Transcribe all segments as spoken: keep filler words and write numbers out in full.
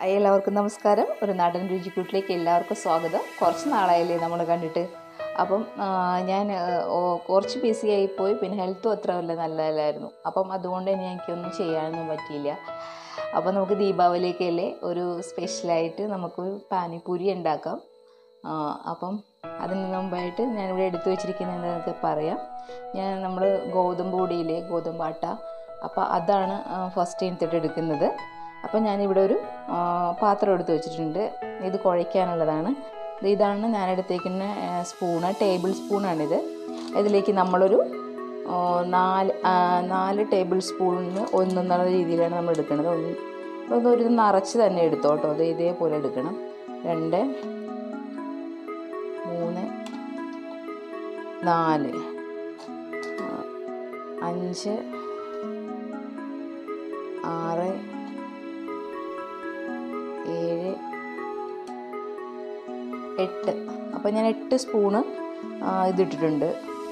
എല്ലാവർക്കും നമസ്കാരം. ഒരു നാടൻ രുചിക്കൂട്ടിലേക്ക് എല്ലാവർക്കും സ്വാഗതം. കുറച്ച് നാളായില്ലേ നമ്മൾ കണ്ടിട്ട്. അപ്പം ഞാൻ കുറച്ച് ബിസി ആയിപ്പോയി, പിന്നെ ഹെൽത്തും അത്ര വല്ല നല്ലതല്ലായിരുന്നു. അപ്പം അതുകൊണ്ട് തന്നെ എനിക്കൊന്നും ചെയ്യാനൊന്നും പറ്റിയില്ല. അപ്പം നമുക്ക് ദീപാവലിക്കല്ലേ ഒരു സ്പെഷ്യലായിട്ട് നമുക്കൊരു പാനിപ്പൂരി ഉണ്ടാക്കാം. അപ്പം അതിന് മുമ്പായിട്ട് ഞാനിവിടെ എടുത്തു വെച്ചിരിക്കുന്നതെന്നൊക്കെ പറയാം. ഞാൻ നമ്മൾ ഗോതമ്പ് പൊടിയിലെ ഗോതമ്പാട്ട, അപ്പോൾ അതാണ് ഫസ്റ്റ് എടുത്തിട്ട് എടുക്കുന്നത്. അപ്പം ഞാനിവിടെ ഒരു പാത്രം എടുത്ത് വെച്ചിട്ടുണ്ട്. ഇത് കുഴയ്ക്കാനുള്ളതാണ്. ഇതാണ് ഞാനെടുത്തേക്കുന്ന സ്പൂണ്, ടേബിൾ സ്പൂണാണിത്. ഇതിലേക്ക് നമ്മളൊരു നാല് നാല് ടേബിൾ സ്പൂണിന് ഒന്നെന്നുള്ള രീതിയിലാണ് നമ്മൾ എടുക്കുന്നത്. ഒന്ന് ഒന്നൊരു നിറച്ച് തന്നെ എടുത്തോ കേട്ടോ. അത് ഇതേപോലെ എടുക്കണം. രണ്ട്, മൂന്ന്, നാല്, അഞ്ച്, ആറ്, ഏഴ്, എട്ട്. അപ്പം ഞാൻ എട്ട് സ്പൂണ് ഇതിട്ടിട്ടുണ്ട്.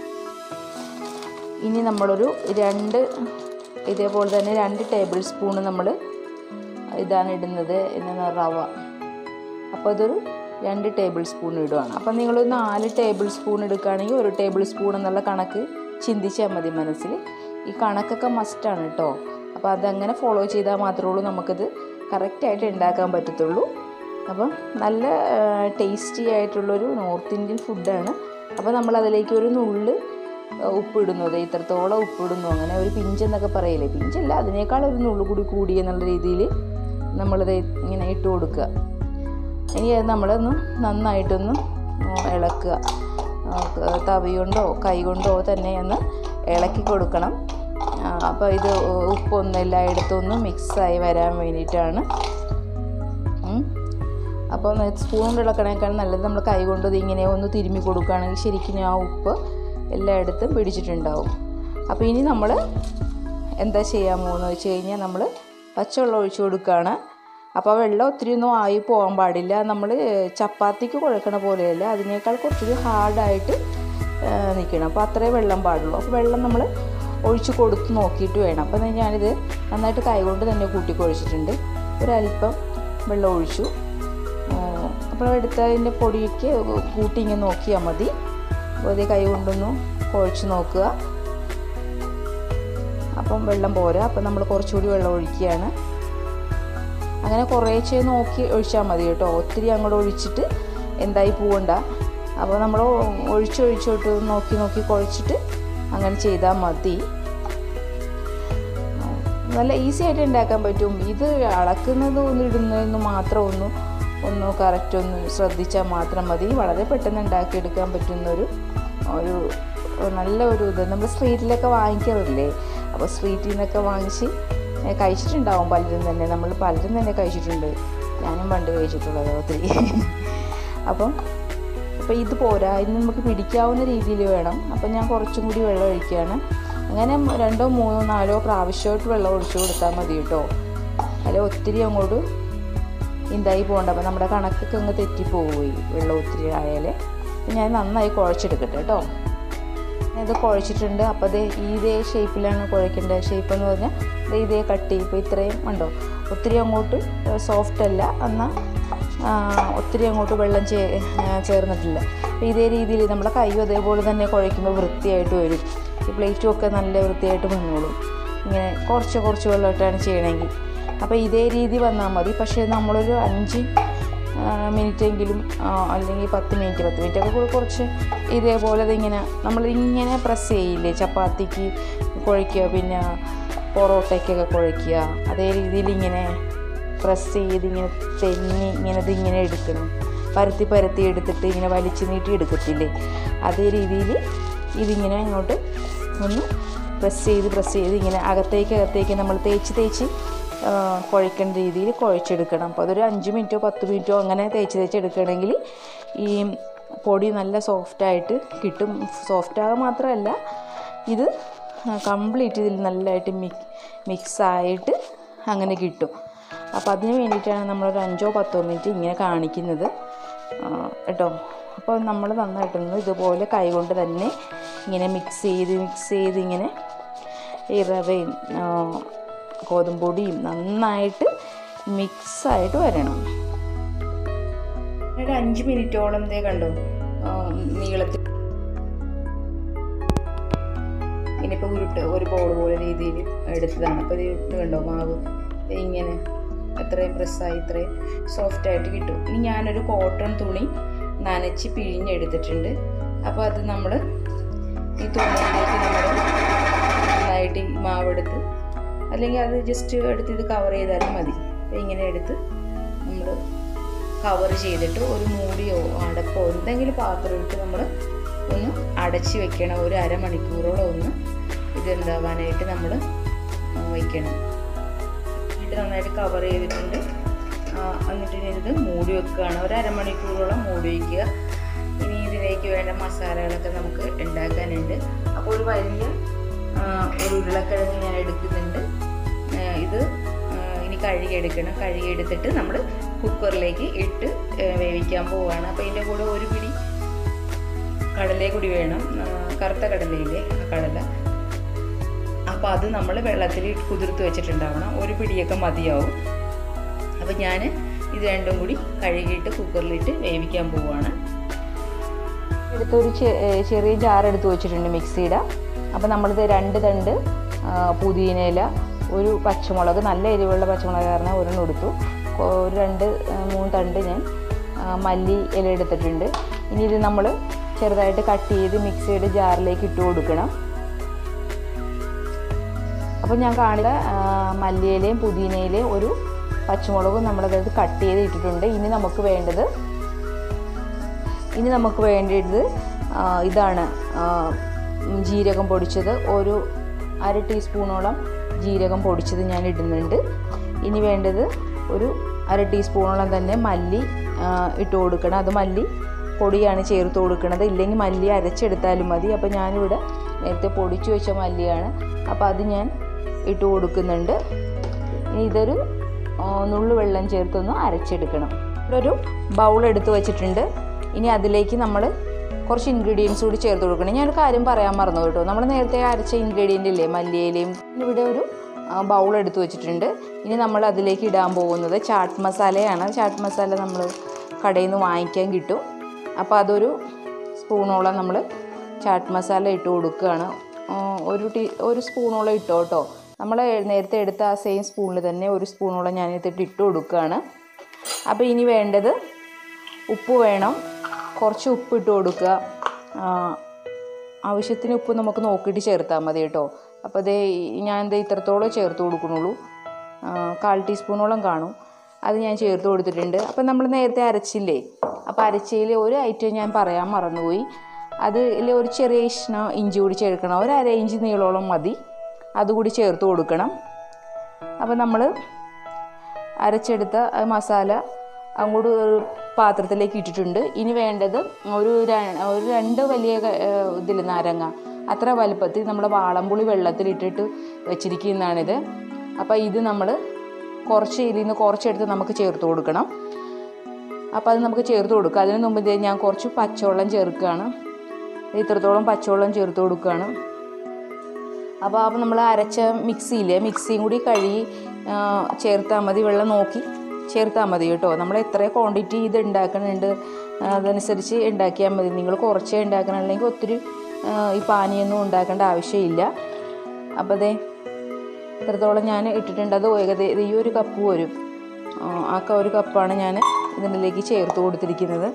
ഇനി നമ്മളൊരു രണ്ട് ഇതേപോലെ തന്നെ രണ്ട് ടേബിൾ സ്പൂണ് നമ്മൾ ഇതാണ് ഇടുന്നത് എന്നാ റവ. അപ്പോൾ അതൊരു രണ്ട് ടേബിൾ സ്പൂൺ ഇടുകയാണ്. അപ്പം നിങ്ങളൊരു നാല് ടേബിൾ സ്പൂൺ എടുക്കുകയാണെങ്കിൽ ഒരു ടേബിൾ സ്പൂൺ എന്നുള്ള കണക്ക് ചിന്തിച്ചാൽ മതി മനസ്സിൽ. ഈ കണക്കൊക്കെ മസ്റ്റാണ് കേട്ടോ. അപ്പോൾ അതങ്ങനെ ഫോളോ ചെയ്താൽ മാത്രമേ ഉള്ളൂ നമുക്കത് കറക്റ്റായിട്ട് ഉണ്ടാക്കാൻ പറ്റത്തുള്ളൂ. അപ്പം നല്ല ടേസ്റ്റി ആയിട്ടുള്ളൊരു നോർത്ത് ഇന്ത്യൻ ഫുഡാണ്. അപ്പോൾ നമ്മളതിലേക്ക് ഒരു നുള്ള് ഉപ്പിടുന്നത്, ഇത്രത്തോളം ഉപ്പിടുന്നു, അങ്ങനെ ഒരു പിഞ്ചെന്നൊക്കെ പറയില്ലേ, പിഞ്ചല്ല, അതിനേക്കാൾ ഒരു നുള്ളു കൂടി കൂടി എന്നുള്ള രീതിയിൽ നമ്മളത് ഇങ്ങനെ ഇട്ട് കൊടുക്കുക. ഇനി അത് നമ്മളൊന്ന് നന്നായിട്ടൊന്ന് ഇളക്കുക. തവി കൊണ്ടോ കൈ കൊണ്ടോ തന്നെ ഒന്ന് ഇളക്കി കൊടുക്കണം. അപ്പോൾ ഇത് ഉപ്പൊന്നും എല്ലായിടത്തൊന്ന് മിക്സായി വരാൻ വേണ്ടിയിട്ടാണ്. അപ്പോൾ സ്പൂൺ കൊണ്ട് ഇളക്കണേക്കാൾ നല്ലത് നമ്മൾ കൈ കൊണ്ട് ഇങ്ങനെ ഒന്ന് തിരുമ്മി കൊടുക്കുകയാണെങ്കിൽ ശരിക്കും ആ ഉപ്പ് എല്ലായിടത്തും പിടിച്ചിട്ടുണ്ടാവും. അപ്പോൾ ഇനി നമ്മൾ എന്താ ചെയ്യാൻ പോകുന്നത് വെച്ച് കഴിഞ്ഞാൽ നമ്മൾ പച്ചവെള്ളം ഒഴിച്ച് കൊടുക്കുകയാണ്. അപ്പോൾ വെള്ളം ഒത്തിരി ഒന്നും ആയി പോകാൻ പാടില്ല. നമ്മൾ ചപ്പാത്തിക്ക് കുഴക്കണ പോലെയല്ല, അതിനേക്കാൾ കുറച്ചൊരു ഹാർഡായിട്ട് നിൽക്കണം. അപ്പോൾ അത്രേ വെള്ളം പാടുള്ളൂ. അപ്പോൾ വെള്ളം നമ്മൾ ഒഴിച്ച് കൊടുത്ത് നോക്കിയിട്ട് വേണം. അപ്പം ഞാനിത് നന്നായിട്ട് കൈകൊണ്ട് തന്നെ കൂട്ടി കുഴച്ചിട്ടുണ്ട്. ഒരല്പം വെള്ളം ഒഴിച്ചു. അപ്പോൾ എടുത്തതിൻ്റെ പൊടിക്ക് കൂട്ടി ഇങ്ങനെ നോക്കിയാൽ മതി. അപ്പോൾ അതേ കൈ കൊണ്ടൊന്ന് കുഴച്ച് നോക്കുക. അപ്പം വെള്ളം പോരാ. അപ്പം നമ്മൾ കുറച്ചുകൂടി വെള്ളം ഒഴിക്കുകയാണ്. അങ്ങനെ കുറേശ്ശെ നോക്കി ഒഴിച്ചാൽ മതി കേട്ടോ. ഒത്തിരി അങ്ങോട്ട് ഒഴിച്ചിട്ട് എന്തായി പോവണ്ട. അപ്പോൾ നമ്മൾ ഒഴിച്ചൊഴിച്ചോട്ട് നോക്കി നോക്കി കുഴച്ചിട്ട് അങ്ങനെ ചെയ്താൽ മതി. നല്ല ഈസി ആയിട്ട് ഉണ്ടാക്കാൻ പറ്റും. ഇത് അളക്കുന്നത് ഒന്ന് ഇടുന്നതെന്ന് മാത്രം ഒന്ന് ഒന്ന് കറക്റ്റ് ഒന്ന് ശ്രദ്ധിച്ചാൽ മാത്രം മതി. വളരെ പെട്ടെന്ന് ഉണ്ടാക്കിയെടുക്കാൻ പറ്റുന്നൊരു ഒരു നല്ല ഒരു ഇത് നമ്മൾ സ്ട്രീറ്റിലൊക്കെ വാങ്ങിക്കാറില്ലേ. അപ്പോൾ സ്ട്രീറ്റിൽ നിന്നൊക്കെ വാങ്ങിച്ച് കഴിച്ചിട്ടുണ്ടാവും പലരും തന്നെ. നമ്മൾ പലരും തന്നെ കഴിച്ചിട്ടുണ്ട്. ഞാനും പണ്ട് കഴിച്ചിട്ടുള്ളത് ഒത്തിരി. അപ്പം അപ്പോൾ ഇത് പോരാ, ഇനി നമുക്ക് പിടിക്കാവുന്ന രീതിയിൽ വേണം. അപ്പം ഞാൻ കുറച്ചും കൂടി വെള്ളം ഒഴിക്കുകയാണ്. അങ്ങനെ രണ്ടോ മൂന്നോ നാലോ പ്രാവശ്യമായിട്ട് വെള്ളം ഒഴിച്ചു കൊടുത്താൽ മതി കേട്ടോ. അതിൽ ഒത്തിരി അങ്ങോട്ട് എന്തായി പോകണ്ട. അപ്പം നമ്മുടെ കണക്കൊക്കെ അങ്ങ് തെറ്റിപ്പോയി വെള്ളം ഒത്തിരി ആയാൽ. ഞാൻ നന്നായി കുഴച്ചെടുക്കട്ടെ കേട്ടോ. ഇത് കുഴച്ചിട്ടുണ്ട്. അപ്പോൾ അത് ഇതേ ഷേപ്പിലാണ് കുഴക്കേണ്ടത്. ഷേപ്പ് എന്ന് പറഞ്ഞാൽ ഇത് ഇതേ കട്ടി. ഇപ്പോൾ ഇത്രയും ഉണ്ടോ, ഒത്തിരി അങ്ങോട്ട് സോഫ്റ്റ് അല്ല, എന്നാൽ ഒത്തിരി അങ്ങോട്ട് വെള്ളം ചേ ചേർന്നിട്ടില്ല. അപ്പോൾ ഇതേ രീതിയിൽ നമ്മുടെ കൈയും അതേപോലെ തന്നെ കുഴയ്ക്കുമ്പോൾ വൃത്തിയായിട്ട് വരും. ഈ പ്ലേറ്റും ഒക്കെ നല്ല വൃത്തിയായിട്ട് വന്നോളും. ഇങ്ങനെ കുറച്ച് കുറച്ച് വെള്ളമായിട്ടാണ് ചെയ്യണമെങ്കിൽ. അപ്പോൾ ഇതേ രീതി വന്നാൽ മതി. പക്ഷേ നമ്മളൊരു അഞ്ച് മിനിറ്റെങ്കിലും അല്ലെങ്കിൽ പത്ത് മിനിറ്റ് പത്ത് മിനിറ്റൊക്കെ കൂടി കുറച്ച് ഇതേപോലെ ഇതിങ്ങനെ നമ്മളിങ്ങനെ പ്രസ് ചെയ്യില്ലേ ചപ്പാത്തിക്ക് കുഴയ്ക്കുക, പിന്നെ പൊറോട്ടയ്ക്കൊക്കെ കുഴയ്ക്കുക, അതേ രീതിയിൽ ഇങ്ങനെ പ്രസ് ചെയ്ത് ഇങ്ങനെ തെന്നി ഇങ്ങനെ ഇതിങ്ങനെ എടുക്കണം. പരത്തി പരത്തി എടുത്തിട്ട് ഇങ്ങനെ വലിച്ചു നീട്ടി എടുക്കത്തില്ലേ, അതേ രീതിയിൽ ഇതിങ്ങനെ ഇങ്ങോട്ട് ഒന്ന് പ്രസ് ചെയ്ത് പ്രസ് ചെയ്ത് ഇങ്ങനെ അകത്തേക്ക് അകത്തേക്ക് നമ്മൾ തേച്ച് തേച്ച് കുഴക്കേണ്ട രീതിയിൽ കുഴച്ചെടുക്കണം. അപ്പോൾ അതൊരു അഞ്ച് മിനിറ്റോ പത്ത് മിനിറ്റോ അങ്ങനെ തേച്ച് തേച്ച് എടുക്കുകയാണെങ്കിൽ ഈ പൊടി നല്ല സോഫ്റ്റായിട്ട് കിട്ടും. സോഫ്റ്റാകാൻ മാത്രമല്ല, ഇത് കംപ്ലീറ്റ് ഇതിൽ നല്ലതായിട്ട് മിക് മിക്സായിട്ട് അങ്ങനെ കിട്ടും. അപ്പോൾ അതിന് വേണ്ടിയിട്ടാണ് നമ്മളൊരു അഞ്ചോ പത്തോ മിനിറ്റ് ഇങ്ങനെ കാണിക്കുന്നത് കേട്ടോ. അപ്പോൾ നമ്മൾ നന്നായിട്ടൊന്ന് ഇതുപോലെ കൈകൊണ്ട് തന്നെ ഇങ്ങനെ മിക്സ് ചെയ്ത് മിക്സ് ചെയ്ത് ഇങ്ങനെ ഈ റവയും ഗോതമ്പ് പൊടിയും നന്നായിട്ട് മിക്സായിട്ട് വരണം. ഒരു അഞ്ച് മിനിറ്റോളം ഇതേ കണ്ടു നീളത്തിൽ. ഇനിയിപ്പോൾ ഉരുട്ട് ഒരു ബോൾ പോലെ രീതിയിൽ എടുത്തതാണ്. അപ്പോൾ ഇത് കണ്ടോ മാവ് ഇങ്ങനെ അത്രയും പ്രസ്സായി ഇത്രയും സോഫ്റ്റായിട്ട് കിട്ടും. ഇനി ഞാനൊരു കോട്ടൺ തുണി നനച്ച് പിഴിഞ്ഞെടുത്തിട്ടുണ്ട്. അപ്പോൾ അത് നമ്മൾ ഈ തുണിയിലേക്ക് നമ്മൾ നന്നായിട്ട് ഈ മാവെടുത്ത്, അല്ലെങ്കിൽ അത് ജസ്റ്റ് എടുത്ത് ഇത് കവർ ചെയ്താലും മതി. അപ്പോൾ ഇങ്ങനെ എടുത്ത് നമ്മൾ കവർ ചെയ്തിട്ട് ഒരു മൂടിയോ അടപ്പോ എന്തെങ്കിലും പാത്രം ഇട്ട് നമ്മൾ ഒന്ന് അടച്ച് വെക്കണം. ഒരു അരമണിക്കൂറോളം ഒന്ന് ഇതെന്താവാനായിട്ട് നമ്മൾ വയ്ക്കണം. എന്നിട്ട് നന്നായിട്ട് കവർ ചെയ്തിട്ടുണ്ട്. എന്നിട്ട് ഇനി ഇത് മൂടി വെക്കുകയാണ്. ഒരു അരമണിക്കൂറോളം മൂടി വയ്ക്കുക. ഇനി ഇതിലേക്ക് വേണ്ട മസാലകളൊക്കെ നമുക്ക് ഉണ്ടാക്കാനുണ്ട്. അപ്പോൾ ഒരു വലിയ ഒരു ഉരുളക്കിഴങ്ങ് ഞാൻ എടുക്കുന്നുണ്ട്. ഇത് ഇനി കഴുകിയെടുക്കണം. കഴുകിയെടുത്തിട്ട് നമ്മൾ കുക്കറിലേക്ക് ഇട്ട് വേവിക്കാൻ പോവുകയാണ്. അപ്പോൾ ഇതിൻ്റെ കൂടെ ഒരു പിടി കടലയെ കൂടി വേണം, കറുത്ത കടലയില്ലേ ആ കടല. അപ്പോൾ അത് നമ്മൾ വെള്ളത്തിൽ കുതിർത്ത് വെച്ചിട്ടുണ്ടാവണം. ഒരു പിടിയൊക്കെ മതിയാവും. അപ്പോൾ ഞാൻ ഇത് രണ്ടും കൂടി കഴുകിയിട്ട് കുക്കറിലിട്ട് വേവിക്കാൻ പോവുകയാണ്. എടുത്തൊരു ചെറിയ ജാർ എടുത്ത് വെച്ചിട്ടുണ്ട് മിക്സിയുടെ. അപ്പോൾ നമ്മളിത് രണ്ട് തണ്ട് പുതിനയില, ഒരു പച്ചമുളക്, നല്ല എരിവുള്ള പച്ചമുളക് കാരണം ഒരെണ്ണം എടുത്തു. ഒരു രണ്ട് മൂന്ന് തണ്ട് ഞാൻ മല്ലി ഇല എടുത്തിട്ടുണ്ട്. ഇനി ഇത് നമ്മൾ ചെറുതായിട്ട് കട്ട് ചെയ്ത് മിക്സിയുടെ ജാറിലേക്ക് ഇട്ട് കൊടുക്കണം. അപ്പോൾ ഞാൻ കാണിച്ച മല്ലിയിലയും പുതിനയിലയും ഒരു പച്ചമുളകും നമ്മളത് കട്ട് ചെയ്ത് ഇട്ടിട്ടുണ്ട്. ഇനി നമുക്ക് വേണ്ടത് ഇനി നമുക്ക് വേണ്ടത് ഇതാണ് ജീരകം പൊടിച്ചത്. ഒരു അര ടീസ്പൂണോളം ജീരകം പൊടിച്ചത് ഞാൻ ഇടുന്നുണ്ട്. ഇനി വേണ്ടത് ഒരു അര ടീസ്പൂണോളം തന്നെ മല്ലി ഇട്ട് കൊടുക്കണം. അത് മല്ലി പൊടിയാണ് ചേർത്ത് കൊടുക്കുന്നത്. ഇല്ലെങ്കിൽ മല്ലി അരച്ചെടുത്താലും മതി. അപ്പോൾ ഞാനിവിടെ നേരത്തെ പൊടിച്ചു വെച്ച മല്ലിയാണ്. അപ്പോൾ അത് ഞാൻ ഇട്ട് കൊടുക്കുന്നുണ്ട്. ഇനി ഇതൊരു നുള്ളു വെള്ളം ചേർത്തൊന്ന് അരച്ചെടുക്കണം. ഇവിടെ ഒരു ബൗൾ എടുത്ത് വെച്ചിട്ടുണ്ട്. ഇനി അതിലേക്ക് നമ്മൾ കുറച്ച് ഇൻഗ്രീഡിയൻസ് കൂടി ചേർത്ത് കൊടുക്കണം. ഞാനൊരു കാര്യം പറയാൻ മറന്നു കേട്ടോ. നമ്മൾ നേരത്തെ അരച്ച ഇൻഗ്രീഡിയൻ്റ് ഇല്ലേ മല്ലിയിലയും, ഇവിടെ ഒരു ബൗൾ എടുത്ത് വെച്ചിട്ടുണ്ട്. ഇനി നമ്മൾ അതിലേക്ക് ഇടാൻ പോകുന്നത് ചാട്ട് മസാലയാണ്. ചാട്ട് മസാല നമ്മൾ കടയിൽ നിന്ന് വാങ്ങിക്കാൻ കിട്ടും. അപ്പോൾ അതൊരു സ്പൂണോളം നമ്മൾ ചാട്ട് മസാല ഇട്ട് കൊടുക്കുകയാണ്. ഒരു ടീ ഒരു സ്പൂണോളം ഇട്ടോ കേട്ടോ. നമ്മൾ നേരത്തെ എടുത്ത ആ സെയിം സ്പൂണിൽ തന്നെ ഒരു സ്പൂണോളം ഞാനിതിട്ട് ഇട്ട് കൊടുക്കുകയാണ്. അപ്പോൾ ഇനി വേണ്ടത് ഉപ്പ് വേണം. കുറച്ച് ഉപ്പ് ഇട്ട് കൊടുക്കുക. ആവശ്യത്തിന് ഉപ്പ് നമുക്ക് നോക്കിയിട്ട് ചേർത്താൽ മതി കേട്ടോ. അപ്പോൾ അതേ ഞാൻ എന്താ ഇത്രത്തോളം ചേർത്ത് കൊടുക്കുന്നുള്ളൂ. കാൽ ടീസ്പൂണോളം കാണും. അത് ഞാൻ ചേർത്ത് കൊടുത്തിട്ടുണ്ട്. അപ്പോൾ നമ്മൾ നേരത്തെ അരച്ചില്ലേ, അപ്പോൾ അരച്ചതിൽ ഒരു ഐറ്റം ഞാൻ പറയാൻ മറന്നുപോയി. അതിൽ ഒരു ചെറിയ ഇഷ്ണ ഇഞ്ചി കൂടി ചേർക്കണം. ഒരു അര ഇഞ്ച് നീളോളം മതി. അതുകൂടി ചേർത്ത് കൊടുക്കണം. അപ്പോൾ നമ്മൾ അരച്ചെടുത്ത മസാല അങ്ങോട്ട് ഒരു പാത്രത്തിലേക്ക് ഇട്ടിട്ടുണ്ട്. ഇനി വേണ്ടത് ഒരു ഒരു രണ്ട് വലിയ ഇതിൽ നാരങ്ങ അത്ര വലുപ്പത്തിൽ നമ്മൾ വാളംപുളി വെള്ളത്തിലിട്ടിട്ട് വെച്ചിരിക്കുന്നതാണിത്. അപ്പോൾ ഇത് നമ്മൾ കുറച്ച് ഇതിൽ നിന്ന് കുറച്ചെടുത്ത് നമുക്ക് ചേർത്ത് കൊടുക്കണം. അപ്പോൾ അത് നമുക്ക് ചേർത്ത് കൊടുക്കുക. അതിന് മുമ്പ് ഞാൻ കുറച്ച് പച്ചവെള്ളം ചേർക്കുകയാണ്. ഇത്രത്തോളം പച്ചവെള്ളം ചേർത്ത് കൊടുക്കുകയാണ്. അപ്പോൾ അപ്പോൾ നമ്മൾ അരച്ച മിക്സിയില്ലേ, മിക്സിയും കൂടി കഴുകി ചേർത്താൽ മതി. വെള്ളം നോക്കി ചേർത്താൽ മതി കേട്ടോ. നമ്മൾ എത്ര ക്വാണ്ടിറ്റി ഇത് ഉണ്ടാക്കുന്നുണ്ട് അതനുസരിച്ച് ഉണ്ടാക്കിയാൽ മതി. നിങ്ങൾ കുറച്ചേ ഉണ്ടാക്കണമെങ്കിൽ ഒത്തിരി ഈ പാനിയൊന്നും ഉണ്ടാക്കേണ്ട ആവശ്യമില്ല. അപ്പോൾ അതേ ഇത്രത്തോളം ഞാൻ ഇട്ടിട്ടുണ്ട്. അത് ഏകദേശം ഈ ഒരു കപ്പ് വരും. ആ ഒരു കപ്പാണ് ഞാൻ ഇതിലേക്ക് ചേർത്ത് കൊടുത്തിരിക്കുന്നത്.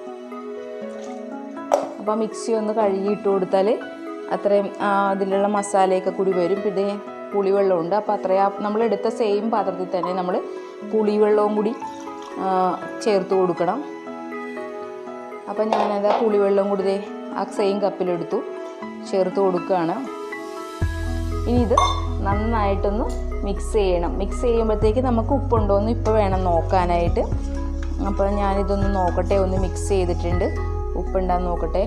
അപ്പോൾ മിക്സി ഒന്ന് കഴുകി ഇട്ട് കൊടുത്താൽ അത്രയും അതിലുള്ള മസാലയൊക്കെ കൂടി വരും. പിന്നെ പുളിവെള്ളമുണ്ട്. അപ്പോൾ അത്രയും നമ്മളെടുത്ത സെയിം പാത്രത്തിൽ തന്നെ നമ്മൾ പുളിവെള്ളവും കൂടി ചേർത്ത് കൊടുക്കണം. അപ്പം ഞാനത് ആ പുളിവെള്ളം കൂടി ആ സെയിം കപ്പിലെടുത്തു ചേർത്ത് കൊടുക്കുകയാണ്. ഇനി ഇത് നന്നായിട്ടൊന്ന് മിക്സ് ചെയ്യണം. മിക്സ് ചെയ്യുമ്പോഴത്തേക്ക് നമുക്ക് ഉപ്പുണ്ടോ എന്ന് ഇപ്പോൾ വേണം നോക്കാനായിട്ട്. അപ്പോൾ ഞാനിതൊന്ന് നോക്കട്ടെ. ഒന്ന് മിക്സ് ചെയ്തിട്ടുണ്ട്. ഉപ്പുണ്ടാന്ന് നോക്കട്ടെ.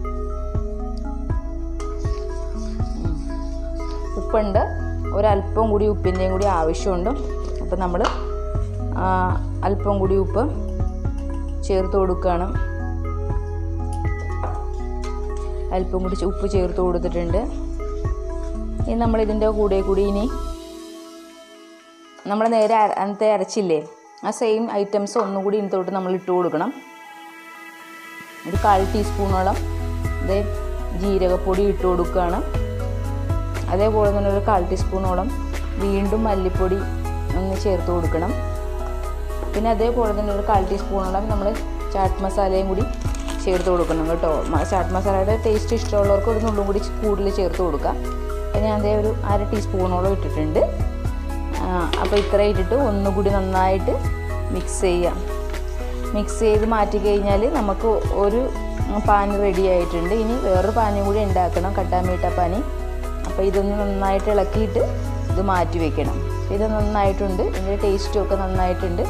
ഉപ്പുണ്ട്. ഒരല്പം കൂടി ഉപ്പിൻ്റെയും കൂടി ആവശ്യമുണ്ട്. അപ്പോൾ നമ്മൾ അല്പം കൂടി ഉപ്പ് ചേർത്ത് കൊടുക്കുകയാണ്. അല്പം കൂടി ഉപ്പ് ചേർത്ത് കൊടുത്തിട്ടുണ്ട്. ഇനി നമ്മളിതിൻ്റെ കൂടെ കൂടി ഇനി നമ്മൾ നേരെ അന്നത്തെ അരച്ചില്ലേ ആ സെയിം ഐറ്റംസ് ഒന്നുകൂടി ഇതിനകത്തോട്ട് നമ്മൾ ഇട്ട് കൊടുക്കണം. ഒരു കാൽ ടീസ്പൂണോളം ഇതേ ജീരകപ്പൊടി ഇട്ട് കൊടുക്കുകയാണ്. അതേപോലെ തന്നെ ഒരു കാൽ ടീസ്പൂണോളം വീണ്ടും മല്ലിപ്പൊടി ഒന്ന് ചേർത്ത് കൊടുക്കണം. പിന്നെ അതേപോലെ തന്നെ ഒരു കാൽ ടീസ്പൂണോളം നമ്മൾ ചാറ്റ് മസാലയും കൂടി ചേർത്ത് കൊടുക്കണം കേട്ടോ. ചാറ്റ് മസാലയുടെ ടേസ്റ്റ് ഇഷ്ടമുള്ളവർക്ക് ഒരു നുള്ളും കൂടി കൂടുതൽ ചേർത്ത് കൊടുക്കാം. അപ്പോൾ ഞാൻ അതേ ഒരു അര ടീസ്പൂണോളം ഇട്ടിട്ടുണ്ട്. അപ്പോൾ ഇത്ര ഇട്ടിട്ട് ഒന്നുകൂടി നന്നായിട്ട് മിക്സ് ചെയ്യാം. മിക്സ് ചെയ്ത് മാറ്റി കഴിഞ്ഞാൽ നമുക്ക് ഒരു പാനി റെഡി ആയിട്ടുണ്ട്. ഇനി വേറൊരു പാനിയും കൂടി ഉണ്ടാക്കണം, കട്ടാമീട്ട പാനി. അപ്പോൾ ഇതൊന്ന് നന്നായിട്ട് ഇളക്കിയിട്ട് ഇത് മാറ്റി വെക്കണം. ഇത് നന്നായിട്ടുണ്ട്, ഇതിൻ്റെ ടേസ്റ്റും ഒക്കെ നന്നായിട്ടുണ്ട്,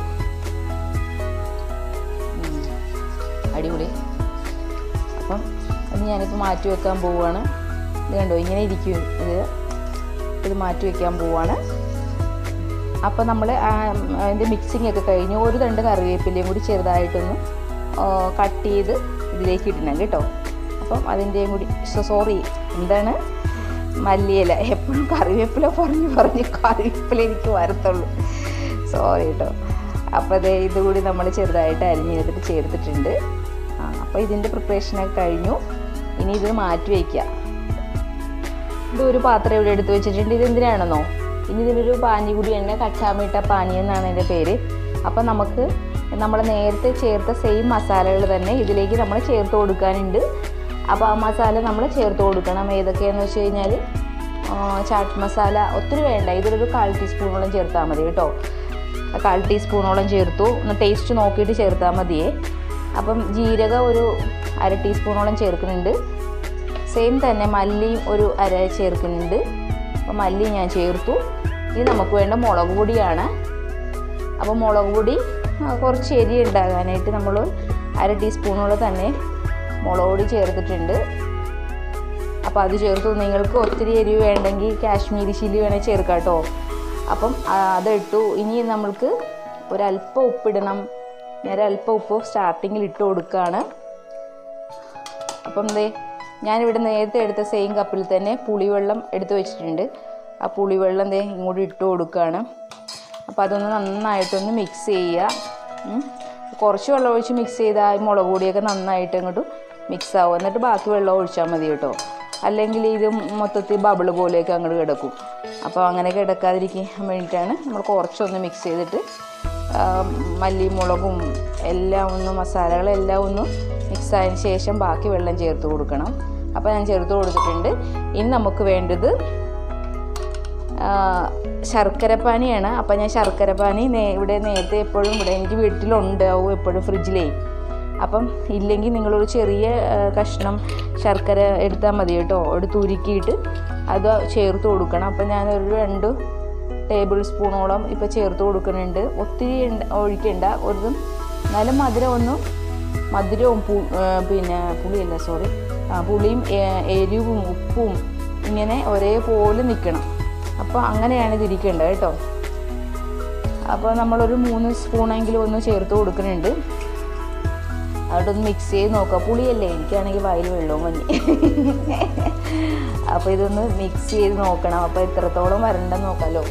അടിപൊളി. അപ്പം അത് ഞാനിപ്പോൾ മാറ്റി വെക്കാൻ പോവുകയാണ്. ഇത് കണ്ടോ ഇങ്ങനെ ഇരിക്കും, ഇത് ഇത് മാറ്റി വെക്കാൻ പോവുകയാണ്. അപ്പോൾ നമ്മൾ അതിൻ്റെ മിക്സിംഗ് ഒക്കെ കഴിഞ്ഞ് ഒരു രണ്ട് കറിവേപ്പിലയും കൂടി ചെറുതായിട്ടൊന്ന് കട്ട് ചെയ്ത് ഇതിലേക്ക് ഇടണം കേട്ടോ. അപ്പം അതിൻ്റെയും കൂടി സോറി എന്താണ് മല്ലിയില, എപ്പോഴും കറിവേപ്പില പറഞ്ഞ് പറഞ്ഞ് കറിവേപ്പില എനിക്ക് വരത്തുള്ളൂ, സോറി കേട്ടോ. അപ്പോൾ അതേ ഇതുകൂടി നമ്മൾ ചെറുതായിട്ട് അരിഞ്ഞെടുത്തിട്ട് ചേർത്തിട്ടുണ്ട്. ആ അപ്പോൾ ഇതിൻ്റെ പ്രിപ്പറേഷനൊക്കെ കഴിഞ്ഞു. ഇനി ഇത് മാറ്റി വയ്ക്കുക. ഇതൊരു പാത്രം ഇവിടെ എടുത്ത് വെച്ചിട്ടുണ്ട്. ഇതെന്തിനാണെന്നോ, ഇനി ഇതിനൊരു പാനി കൂടിയുണ്ട്, കച്ചാമീട്ട പാനി എന്നാണ് എൻ്റെ പേര്. അപ്പം നമുക്ക് നമ്മൾ നേരത്തെ ചേർത്ത സെയിം മസാലകൾ തന്നെ ഇതിലേക്ക് നമ്മൾ ചേർത്ത് കൊടുക്കാനുണ്ട്. അപ്പോൾ ആ മസാല നമ്മൾ ചേർത്ത് കൊടുക്കണം. ഏതൊക്കെയാണെന്ന് വെച്ച് കഴിഞ്ഞാൽ ചാറ്റ് മസാല ഒത്തിരി വേണ്ട, ഇതിലൊരു കാൽ ടീസ്പൂണോളം ചേർത്താൽ മതി കേട്ടോ. കാൽ ടീസ്പൂണോളം ചേർത്തു, ഒന്ന് ടേസ്റ്റ് നോക്കിയിട്ട് ചേർത്താൽ മതിയേ. അപ്പം ജീരകം ഒരു അര ടീസ്പൂണോളം ചേർക്കുന്നുണ്ട്. സെയിം തന്നെ മല്ലിയും ഒരു അര ചേർക്കുന്നുണ്ട്. അപ്പോൾ മല്ലി ഞാൻ ചേർത്തു. ഇനി നമുക്ക് വേണ്ട മുളക് പൊടിയാണ്. അപ്പോൾ മുളക് പൊടി കുറച്ച് എരി ഉണ്ടാകാനായിട്ട് നമ്മൾ അര ടീസ്പൂണോളം തന്നെ മുളക് പൊടി ചേർത്തിട്ടുണ്ട്. അപ്പോൾ അത് ചേർത്തു. നിങ്ങൾക്ക് ഒത്തിരി എരിവ് വേണ്ടെങ്കിൽ കാശ്മീരി ചില്ലി വേണമെങ്കിൽ ചേർക്കാം കേട്ടോ. അപ്പം അതിട്ടു. ഇനി നമ്മൾക്ക് ഒരല്പം ഉപ്പിടണം. ഞാൻ ഒരല്പം ഉപ്പ് സ്റ്റാർട്ടിങ്ങിൽ ഇട്ട് കൊടുക്കുകയാണ്. അപ്പം എന്തേ ഞാനിവിടെ നേരത്തെ എടുത്ത സെയിം കപ്പിൽ തന്നെ പുളിവെള്ളം എടുത്ത് വെച്ചിട്ടുണ്ട്. ആ പുളിവെള്ളം ദേ ഇങ്ങോട്ട് ഇട്ട് കൊടുക്കുകയാണ്. അപ്പോൾ അതൊന്ന് നന്നായിട്ടൊന്ന് മിക്സ് ചെയ്യുക. കുറച്ച് വെള്ളം ഒഴിച്ച് മിക്സ് ചെയ്താൽ മുളക് പൊടിയൊക്കെ നന്നായിട്ട് അങ്ങോട്ട് മിക്സ് ആവും. എന്നിട്ട് ബാക്കി വെള്ളം ഒഴിച്ചാൽ മതി കേട്ടോ. അല്ലെങ്കിൽ ഇത് മൊത്തത്തിൽ ബബിൾ പോലെയൊക്കെ അങ്ങോട്ട് കിടക്കും. അപ്പോൾ അങ്ങനെ കിടക്കാതിരിക്കാൻ വേണ്ടിയിട്ടാണ് നമ്മൾ കുറച്ചൊന്ന് മിക്സ് ചെയ്തിട്ട് മല്ലി മുളകും എല്ലാം ഒന്ന് മസാലകളെല്ലാം ഒന്ന് മിക്സ് ആയതിന് ശേഷം ബാക്കി വെള്ളം ചേർത്ത് കൊടുക്കണം. അപ്പോൾ ഞാൻ ചേർത്ത് കൊടുത്തിട്ടുണ്ട്. ഇനി നമുക്ക് വേണ്ടത് ശർക്കരപ്പാനിയാണ്. അപ്പോൾ ഞാൻ ശർക്കരപ്പാനി നേ ഇവിടെ നേരത്തെ എപ്പോഴും ഇവിടെ എനിക്ക് വീട്ടിലുണ്ടാവും എപ്പോഴും ഫ്രിഡ്ജിലേ. അപ്പം ഇല്ലെങ്കിൽ നിങ്ങളൊരു ചെറിയ കഷ്ണം ശർക്കര എടുത്താൽ മതി കേട്ടോ. എടുത്ത് ഉരുക്കിയിട്ട് അത് ചേർത്ത് കൊടുക്കണം. അപ്പം ഞാനൊരു രണ്ട് ടേബിൾ സ്പൂണോളം ഇപ്പോൾ ചേർത്ത് കൊടുക്കുന്നുണ്ട്. ഒത്തിരി ഒഴിക്കണ്ട, ഒരു എന്നാലും മധുരം ഒന്നും മധുരവും പു പിന്നെ പുളിയല്ല സോറി ആ പുളിയും എരിവും ഉപ്പും ഇങ്ങനെ ഒരേപോലെ നിൽക്കണം. അപ്പോൾ അങ്ങനെയാണ് ഇതിരിക്കേണ്ടത് കേട്ടോ. അപ്പോൾ നമ്മളൊരു മൂന്ന് സ്പൂണെങ്കിലും ഒന്ന് ചേർത്ത് കൊടുക്കുന്നുണ്ട്. അവിടൊന്ന് മിക്സ് ചെയ്ത് നോക്കുക. പുളിയല്ലേ, എനിക്കാണെങ്കിൽ വായിൽ വെള്ളവും മഞ്ഞ്. അപ്പോൾ ഇതൊന്ന് മിക്സ് ചെയ്ത് നോക്കണം. അപ്പോൾ എത്രത്തോളം വരണ്ടെന്ന് നോക്കാമല്ലോ.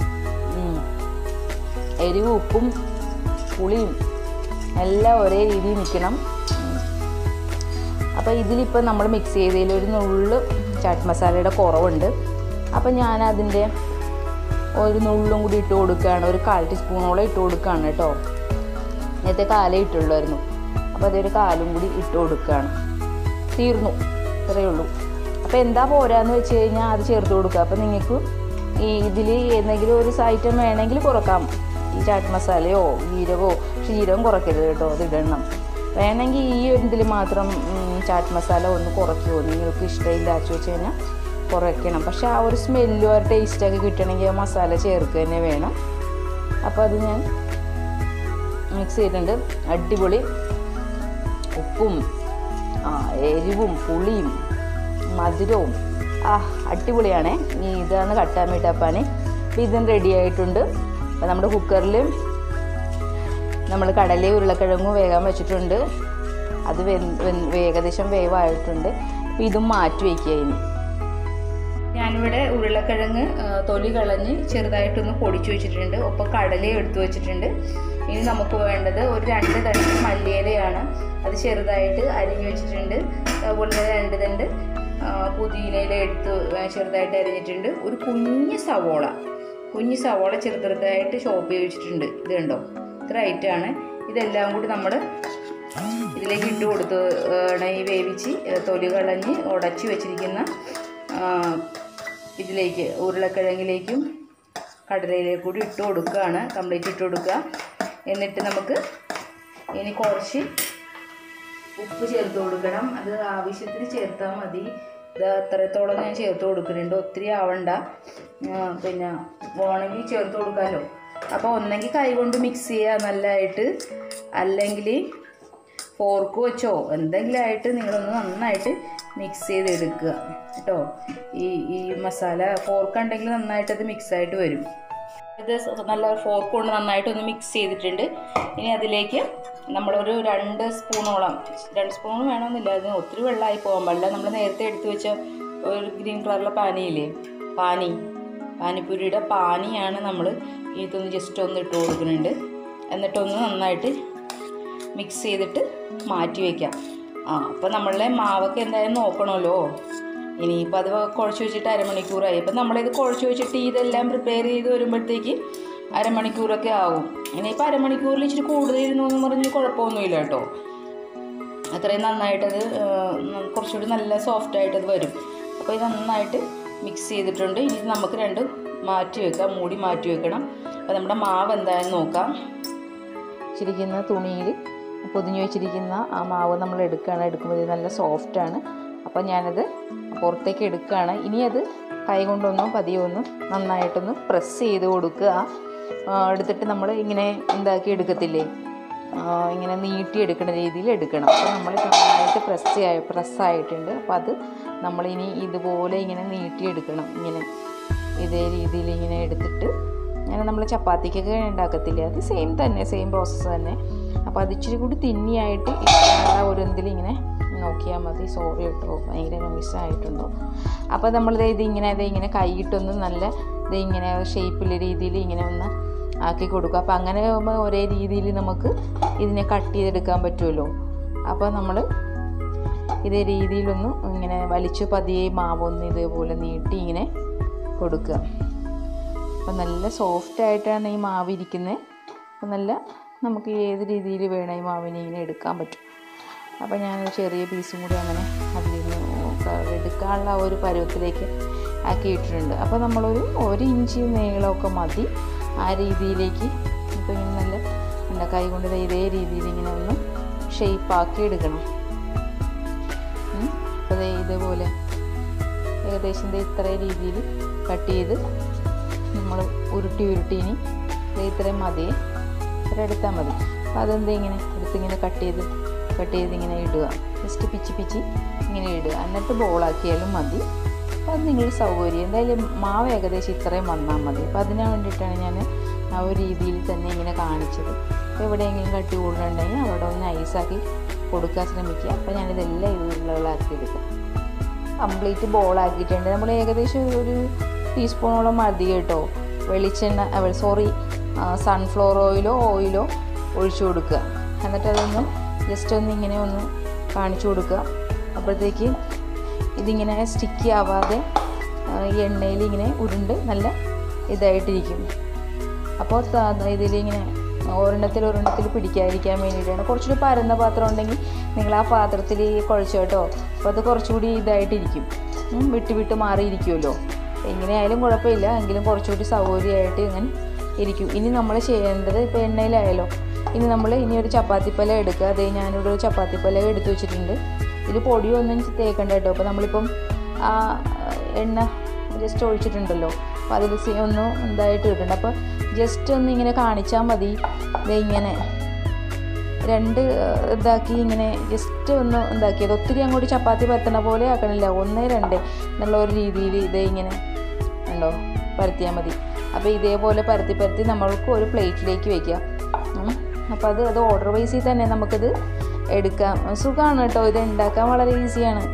എരിവും ഉപ്പും പുളിയും എല്ലാം ഒരേ രീതിയിൽ നിൽക്കണം. അപ്പോൾ ഇതിലിപ്പോൾ നമ്മൾ മിക്സ് ചെയ്തതിൽ ഒരു നുള്ള് ചാറ്റ് മസാലയുടെ കുറവുണ്ട്. അപ്പോൾ ഞാൻ അതിൻ്റെ ഒരു നുള്ളും കൂടി ഇട്ട് കൊടുക്കുകയാണ്. ഒരു കാൽ ടീസ്പൂണോളം ഇട്ട് കൊടുക്കുകയാണ് കേട്ടോ. നേരത്തെ കാലേ ഇട്ടുള്ളായിരുന്നു. അപ്പോൾ അതൊരു കാലും കൂടി ഇട്ട് കൊടുക്കുകയാണ്. തീർന്നു, ഇത്രയേ ഉള്ളൂ. അപ്പോൾ എന്താ പോരാന്ന് വെച്ച് കഴിഞ്ഞാൽ അത് ചേർത്ത് കൊടുക്കുക. അപ്പോൾ നിങ്ങൾക്ക് ഈ ഇതിൽ ഏതെങ്കിലും ഒരു ഐറ്റം വേണമെങ്കിൽ കുറക്കാം. ഈ ചാറ്റ് മസാലയോ ജീരകമോ, പക്ഷേ ജീരകം കുറയ്ക്കരുത് കേട്ടോ, അത് ഇടണം. വേണമെങ്കിൽ ഈ ഒരു ഇതിൽ മാത്രം ചാറ്റ് മസാല ഒന്ന് കുറയ്ക്കുമോ, നിങ്ങൾക്ക് ഇഷ്ടമില്ല വെച്ച് വെച്ച് കഴിഞ്ഞാൽ കുറയ്ക്കണം. പക്ഷേ ആ ഒരു സ്മെല്ലും ആ ടേസ്റ്റൊക്കെ കിട്ടണമെങ്കിൽ ആ മസാല ചേർക്കുക തന്നെ വേണം. അപ്പോൾ അത് ഞാൻ മിക്സ് ചെയ്തിട്ടുണ്ട്. അടിപൊളി ഉപ്പും എരിവും പുളിയും മധുരവും ആ അടിപൊളിയാണേ. ഈ ഇതാണ് കട്ടാമീട്ടപ്പാനി. അപ്പോൾ ഇതും റെഡി ആയിട്ടുണ്ട്. അപ്പോൾ നമ്മുടെ കുക്കറിൽ നമ്മൾ കടലയും ഉരുളക്കിഴങ്ങും വേകാൻ വെച്ചിട്ടുണ്ട്. അത് വെ ഏകദേശം വേവായിട്ടുണ്ട്. അപ്പോൾ ഇതും മാറ്റി വയ്ക്കുക. ഇനി ഞാനിവിടെ ഉരുളക്കിഴങ്ങ് തൊലി കളഞ്ഞ് ചെറുതായിട്ടൊന്ന് പൊടിച്ചു വെച്ചിട്ടുണ്ട്. ഒപ്പം കടലയും എടുത്തു വെച്ചിട്ടുണ്ട്. ഇനി നമുക്ക് വേണ്ടത് ഒരു രണ്ട് തണ്ട് മല്ലിയിലയാണ്. അത് ചെറുതായിട്ട് അരിഞ്ഞു വെച്ചിട്ടുണ്ട്. അതുപോലെ തന്നെ രണ്ട് തണ്ട് പുതിനയില എടുത്ത് ചെറുതായിട്ട് അരിഞ്ഞിട്ടുണ്ട്. ഒരു കുഞ്ഞ് സവോള കുഞ്ഞ് സവോള ചെറു ചെറുതായിട്ട് ചോപ്പ് ചെയ്ത് വെച്ചിട്ടുണ്ട്. ഇത് കണ്ടോ, ഇത്ര ഐറ്റമാണ്. ഇതെല്ലാം കൂടി നമ്മൾ ഇതിലേക്ക് ഇട്ട് കൊടുത്ത് ഈ വേവിച്ച് തൊലി കളഞ്ഞ് ഉടച്ച് വെച്ചിരിക്കുന്ന ഇതിലേക്ക് ഉരുളക്കിഴങ്ങിലേക്കും കടലയിലേക്കും കൂടി ഇട്ട് കൊടുക്കുകയാണ്. കംപ്ലീറ്റ് ഇട്ട് കൊടുക്കുക. എന്നിട്ട് നമുക്ക് ഇനി കുറച്ച് ഉപ്പ് ചേർത്ത് കൊടുക്കണം. അത് ആവശ്യത്തിന് ചേർത്താൽ മതി. ഇത് അത്രത്തോളം ഞാൻ ചേർത്ത് കൊടുക്കുന്നുണ്ട്. ഒത്തിരി ആവണ്ട. പിന്നെ വേണമെങ്കിൽ ചേർത്ത് കൊടുക്കാമല്ലോ. അപ്പോൾ ഒന്നെങ്കിൽ കൈ കൊണ്ട് മിക്സ് ചെയ്യുക നല്ലതായിട്ട്, അല്ലെങ്കിൽ ഫോർക്ക് വെച്ചോ എന്തെങ്കിലും ആയിട്ട് നിങ്ങളൊന്ന് നന്നായിട്ട് മിക്സ് ചെയ്തെടുക്കുക കേട്ടോ. ഈ ഈ മസാല ഫോർക്ക് ഉണ്ടെങ്കിൽ നന്നായിട്ടത് മിക്സായിട്ട് വരും. ഇത് നല്ല ഫോർക്ക് കൊണ്ട് നന്നായിട്ടൊന്ന് മിക്സ് ചെയ്തിട്ടുണ്ട്. ഇനി അതിലേക്ക് നമ്മളൊരു രണ്ട് സ്പൂണോളം, രണ്ട് സ്പൂൺ വേണമെന്നില്ല, അതിന് ഒത്തിരി വെള്ളമായി പോകാൻ പാടില്ല. നമ്മൾ നേരത്തെ എടുത്തു വെച്ച ഒരു ഗ്രീൻ കളറിലെ പാനിയില്ലേ, പാനി പാനിപ്പൂരിയുടെ പാനിയാണ് നമ്മൾ ഇതൊന്ന് ജസ്റ്റ് ഒന്ന് ഇട്ട് കൊടുക്കുന്നുണ്ട്. എന്നിട്ടൊന്ന് നന്നായിട്ട് മിക്സ് ചെയ്തിട്ട് മാറ്റി വയ്ക്കാം. ആ അപ്പോൾ നമ്മളുടെ മാവൊക്കെ എന്തായാലും നോക്കണമല്ലോ. ഇനിയിപ്പോൾ അത് കുഴച്ച് വെച്ചിട്ട് അരമണിക്കൂറായി. അപ്പം നമ്മളിത് കുഴച്ച് വെച്ചിട്ട് ഇതെല്ലാം പ്രിപ്പയർ ചെയ്ത് വരുമ്പോഴത്തേക്ക് അരമണിക്കൂറൊക്കെ ആകും. ഇനിയിപ്പോൾ അരമണിക്കൂറിൽ ഇച്ചിരി കൂടുതലിരുന്നു എന്ന് പറഞ്ഞ് കുഴപ്പമൊന്നുമില്ല കേട്ടോ. അത്രയും നന്നായിട്ടത് കുറച്ചുകൂടി നല്ല സോഫ്റ്റായിട്ടത് വരും. അപ്പോൾ ഇത് നന്നായിട്ട് മിക്സ് ചെയ്തിട്ടുണ്ട്. ഇനി നമുക്ക് രണ്ട് മാറ്റി വെക്കാം, മൂടി മാറ്റി വെക്കണം. അപ്പോൾ നമ്മുടെ മാവ് എന്തായാലും നോക്കാം. വെച്ചിരിക്കുന്ന തുണിയിൽ പൊതിഞ്ഞ് വെച്ചിരിക്കുന്ന ആ മാവ് നമ്മൾ എടുക്കുകയാണ്. എടുക്കുമ്പോൾ നല്ല സോഫ്റ്റാണ്. അപ്പോൾ ഞാനത് പുറത്തേക്ക് എടുക്കുകയാണ്. ഇനി അത് കൈ കൊണ്ടൊന്നും പതിയെ ഒന്നും നന്നായിട്ടൊന്ന് പ്രസ് ചെയ്ത് കൊടുക്കുക. എടുത്തിട്ട് നമ്മൾ ഇങ്ങനെ എന്താക്കി എടുക്കത്തില്ലേ, ഇങ്ങനെ നീട്ടിയെടുക്കുന്ന രീതിയിൽ എടുക്കണം. അപ്പോൾ നമ്മൾ നന്നായിട്ട് പ്രസ് ആയി പ്രസ്സായിട്ടുണ്ട്. അപ്പോൾ അത് നമ്മളിനി ഇതുപോലെ ഇങ്ങനെ നീട്ടിയെടുക്കണം. ഇങ്ങനെ ഇതേ രീതിയിൽ ഇങ്ങനെ എടുത്തിട്ട് അങ്ങനെ നമ്മൾ ചപ്പാത്തിക്കൊക്കെ ഉണ്ടാക്കത്തില്ലേ, അത് സെയിം തന്നെ, സെയിം പ്രോസസ്സ് തന്നെ. അപ്പോൾ അത് ഇച്ചിരി കൂടി തിന്നിയായിട്ട് ഇഷ്ടമുള്ള ഒരു എന്തെങ്കിലും ഇങ്ങനെ നോക്കിയാൽ മതി. സോറി കേട്ടോ, ഭയങ്കര നോയ്സായിട്ടുണ്ടോ. അപ്പോൾ നമ്മളിത് ഇത് ഇങ്ങനെ ഇത് ഇങ്ങനെ കൈയിട്ടൊന്ന് നല്ല ഇത് ഇങ്ങനെ ഷേപ്പിലെ രീതിയിൽ ഇങ്ങനെ ഒന്ന് ആക്കി കൊടുക്കുക. അപ്പോൾ അങ്ങനെ ആകുമ്പോൾ ഒരേ രീതിയിൽ നമുക്ക് ഇതിനെ കട്ട് ചെയ്തെടുക്കാൻ പറ്റുമല്ലോ. അപ്പോൾ നമ്മൾ ഇതേ രീതിയിലൊന്ന് ഇങ്ങനെ വലിച്ചു പതിയെ മാവൊന്ന് ഇതേപോലെ നീട്ടി ഇങ്ങനെ കൊടുക്കുക. അപ്പോൾ നല്ല സോഫ്റ്റായിട്ടാണ് ഈ മാവ് ഇരിക്കുന്നത്. അപ്പോൾ നല്ല നമുക്ക് ഏത് രീതിയിൽ വേണം ഈ മാവിനെ ഇങ്ങനെ എടുക്കാൻ പറ്റും. അപ്പോൾ ഞാനൊരു ചെറിയ പീസും കൂടി അങ്ങനെ അതിൽ നിന്ന് എടുക്കാനുള്ള ഒരു പരുവത്തിലേക്ക് ആക്കിയിട്ടിട്ടുണ്ട്. അപ്പോൾ നമ്മളൊരു ഒരു ഇഞ്ച് നീളമൊക്കെ മതി ആ രീതിയിലേക്ക്. അപ്പോൾ ഇങ്ങനെ നല്ല എന്താ കൈ കൊണ്ട് ഇതേ രീതിയിൽ ഇങ്ങനെ ഒന്ന് ഷേപ്പാക്കി എടുക്കണം. അപ്പോൾ ഇതേപോലെ ഏകദേശം ഇത്ര രീതിയിൽ കട്ട് ചെയ്ത് നമ്മൾ ഉരുട്ടി ഉരുട്ടി ഇനി ഇത്രയും മതിയെ ഇത്ര എടുത്താൽ മതി. അപ്പോൾ അതെന്താ ഇങ്ങനെ എടുത്തിങ്ങനെ കട്ട് ചെയ്ത് കട്ട് ചെയ്ത് ഇങ്ങനെ ഇടുക, ജസ്റ്റ് പിച്ചി പിച്ചി ഇങ്ങനെ ഇടുക. എന്നിട്ട് ബോളാക്കിയാലും മതി. അപ്പോൾ അത് നിങ്ങളുടെ സൗകര്യം. എന്തായാലും മാവ് ഏകദേശം ഇത്രയും വന്നാൽ മതി. അപ്പോൾ അതിന് വേണ്ടിയിട്ടാണ് ഞാൻ ആ ഒരു രീതിയിൽ തന്നെ ഇങ്ങനെ കാണിച്ചത്. അപ്പോൾ എവിടെയെങ്കിലും കട്ടി കൂടുതലുണ്ടെങ്കിൽ അവിടെ ഒന്ന് ഐസാക്കി കൊടുക്കാൻ ശ്രമിക്കുക. അപ്പോൾ ഞാനിതെല്ലാം ഉരുളകളാക്കി എടുക്കാം. കംപ്ലീറ്റ് ബോളാക്കിയിട്ടുണ്ട്. നമ്മൾ ഏകദേശം ഒരു ടീസ്പൂണോളം മതി കേട്ടോ. വെളിച്ചെണ്ണ സോറി സൺഫ്ലവർ ഓയിലോ ഓയിലോ ഒഴിച്ചു കൊടുക്കുക. എന്നിട്ടതൊന്ന് ജസ്റ്റ് ഒന്ന് ഇങ്ങനെ ഒന്ന് കാണിച്ചു കൊടുക്കുക. അപ്പോഴത്തേക്ക് ഇതിങ്ങനെ സ്റ്റിക്കി ആവാതെ ഈ എണ്ണയിൽ ഇങ്ങനെ ഉരുണ്ട് നല്ല ഇതായിട്ടിരിക്കും. അപ്പോൾ ഇതിലിങ്ങനെ ഒരെണ്ണത്തിൽ ഒരെണ്ണത്തിൽ പിടിക്കാതിരിക്കാൻ വേണ്ടിയിട്ടാണ്. കുറച്ചുകൂടി പരന്ന പാത്രം ഉണ്ടെങ്കിൽ നിങ്ങൾ ആ പാത്രത്തിൽ കുഴച്ചു കേട്ടോ. അപ്പോൾ അത് കുറച്ചുകൂടി ഇതായിട്ടിരിക്കും, വിട്ട് വിട്ട് മാറിയിരിക്കുമല്ലോ. എങ്ങനെയായാലും കുഴപ്പമില്ല, എങ്കിലും കുറച്ചുകൂടി സൗകര്യമായിട്ട് ഇങ്ങനെ ഇരിക്കും. ഇനി നമ്മൾ ചെയ്യേണ്ടത് ഇപ്പോൾ എണ്ണയിലായാലോ, ഇനി നമ്മൾ ഇനി ഒരു ചപ്പാത്തിപ്പല എടുക്കുക. അതേ ഞാനിവിടെ ഒരു ചപ്പാത്തിപ്പല എടുത്ത് വെച്ചിട്ടുണ്ട്. ഇതിൽ പൊടിയൊന്നും തേക്കണ്ട കേട്ടോ. അപ്പോൾ നമ്മളിപ്പം ആ എണ്ണ ജസ്റ്റ് ഒഴിച്ചിട്ടുണ്ടല്ലോ, അപ്പോൾ അതിൽ ഒന്നും എന്തായിട്ട് ഇട്ടിട്ടുണ്ട്. അപ്പോൾ ജസ്റ്റ് ഒന്ന് ഇങ്ങനെ കാണിച്ചാൽ മതി. ഇത് ഇങ്ങനെ രണ്ട് ഇതാക്കി ഇങ്ങനെ ജസ്റ്റ് ഒന്ന് ഇതാക്കിയത്. ഒത്തിരി അങ്ങോട്ട് ചപ്പാത്തി പരത്തണ പോലെ ആക്കണില്ല, ഒന്നേ രണ്ട് എന്നുള്ള ഒരു രീതിയിൽ ഇതേ ഇങ്ങനെ ഉണ്ടോ പരത്തിയാൽ മതി. അപ്പോൾ ഇതേപോലെ പരത്തി പരത്തി നമ്മൾക്ക് ഒരു പ്ലേറ്റിലേക്ക് വയ്ക്കാം. അപ്പോൾ അത് അത് ഓർഡർ വൈസിൽ തന്നെ നമുക്കിത് എടുക്കാം. സുഖമാണ് കേട്ടോ, ഇത് ഉണ്ടാക്കാൻ വളരെ ഈസിയാണ്.